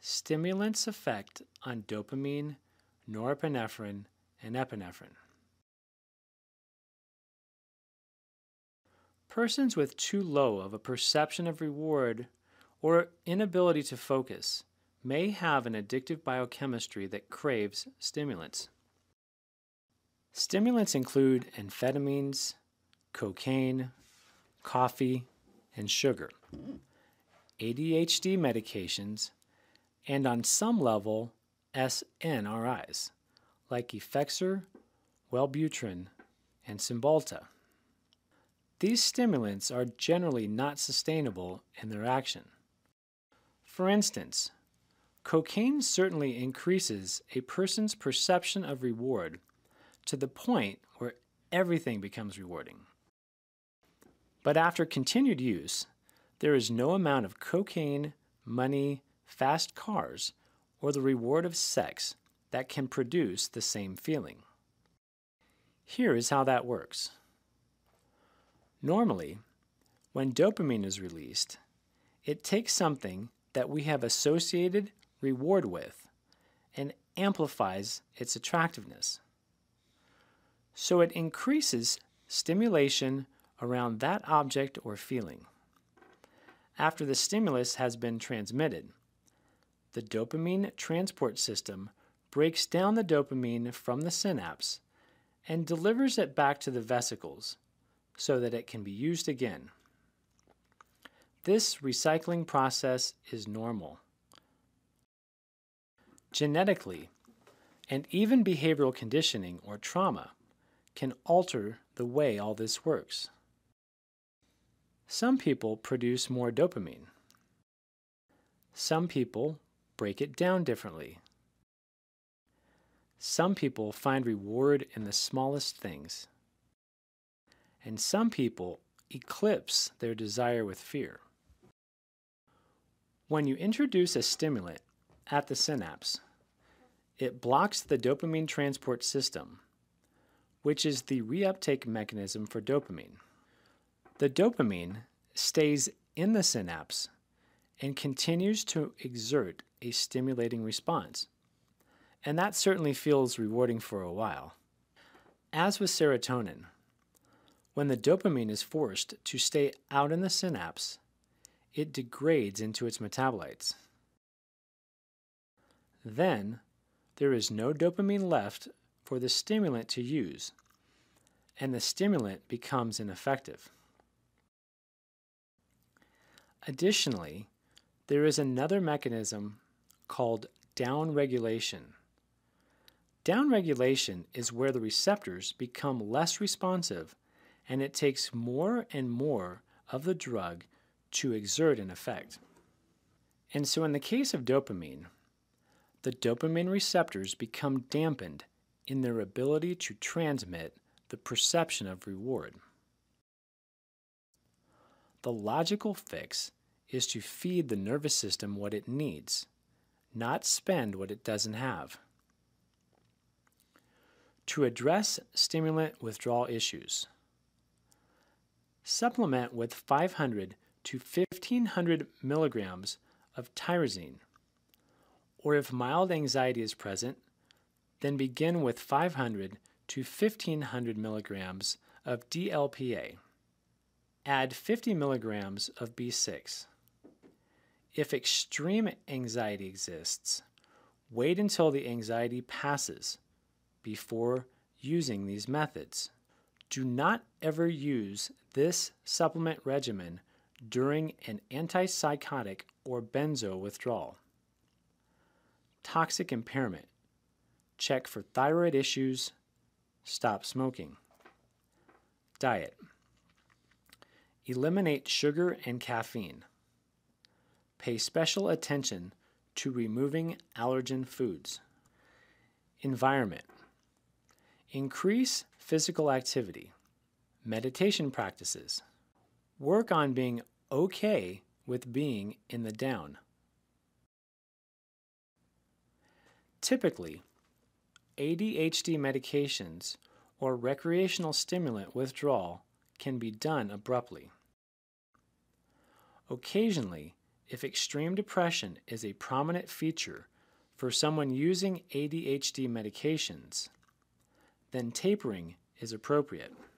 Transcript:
Stimulants' effect on dopamine, norepinephrine, and epinephrine. Persons with too low of a perception of reward or inability to focus may have an addictive biochemistry that craves stimulants. Stimulants include amphetamines, cocaine, coffee, and sugar, ADHD medications, and on some level, SNRIs, like Effexor, Wellbutrin, and Cymbalta. These stimulants are generally not sustainable in their action. For instance, cocaine certainly increases a person's perception of reward to the point where everything becomes rewarding. But after continued use, there is no amount of cocaine, money, fast cars, or the reward of sex that can produce the same feeling. Here is how that works. Normally, when dopamine is released, it takes something that we have associated reward with and amplifies its attractiveness. So it increases stimulation around that object or feeling. After the stimulus has been transmitted, the dopamine transport system breaks down the dopamine from the synapse and delivers it back to the vesicles so that it can be used again. This recycling process is normal. Genetically, and even behavioral conditioning or trauma can alter the way all this works. Some people produce more dopamine. Some people break it down differently. Some people find reward in the smallest things. And some people eclipse their desire with fear. When you introduce a stimulant at the synapse, it blocks the dopamine transport system, which is the reuptake mechanism for dopamine. The dopamine stays in the synapse and continues to exert a stimulating response. And that certainly feels rewarding for a while. As with serotonin, when the dopamine is forced to stay out in the synapse, it degrades into its metabolites. Then, there is no dopamine left for the stimulant to use, and the stimulant becomes ineffective. Additionally, there is another mechanism called downregulation. Downregulation is where the receptors become less responsive and it takes more and more of the drug to exert an effect. And so in the case of dopamine, the dopamine receptors become dampened in their ability to transmit the perception of reward. The logical fix is to feed the nervous system what it needs, not spend what it doesn't have. To address stimulant withdrawal issues, supplement with 500 to 1500 milligrams of tyrosine, or if mild anxiety is present, then begin with 500 to 1500 milligrams of DLPA. Add 50 milligrams of B6. If extreme anxiety exists, wait until the anxiety passes before using these methods. Do not ever use this supplement regimen during an antipsychotic or benzo withdrawal. Toxic impairment. Check for thyroid issues. Stop smoking. Diet. Eliminate sugar and caffeine. Pay special attention to removing allergen foods. Environment. Increase physical activity. Meditation practices. Work on being okay with being in the down. Typically, ADHD medications or recreational stimulant withdrawal can be done abruptly. Occasionally, if extreme depression is a prominent feature for someone using ADHD medications, then tapering is appropriate.